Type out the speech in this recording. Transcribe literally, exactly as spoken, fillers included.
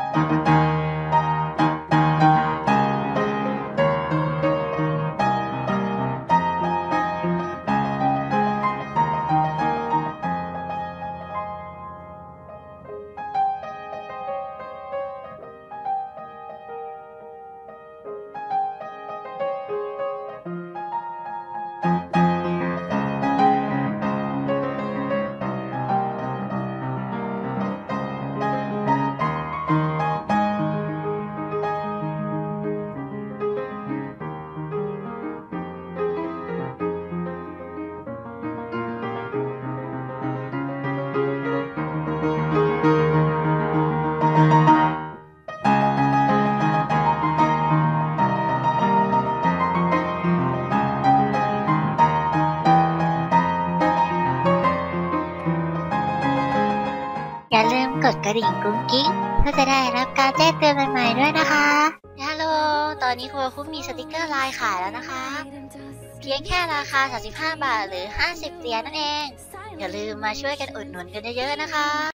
อย่าลืมกดกระดิ่งกุ้งกิ๊งเพื่อจะได้รับการแจ้งเตือนใหม่ๆด้วยนะคะฮัลโหลตอนนี้คุณคุ้มมีสติกเกอร์ไลน์ขายแล้วนะคะเพียงแค่ราคาสามสิบห้าบาทหรือห้าสิบเหรียญนั่นเองอย่าลืมมาช่วยกันอุดหนุนกันเยอะๆนะคะ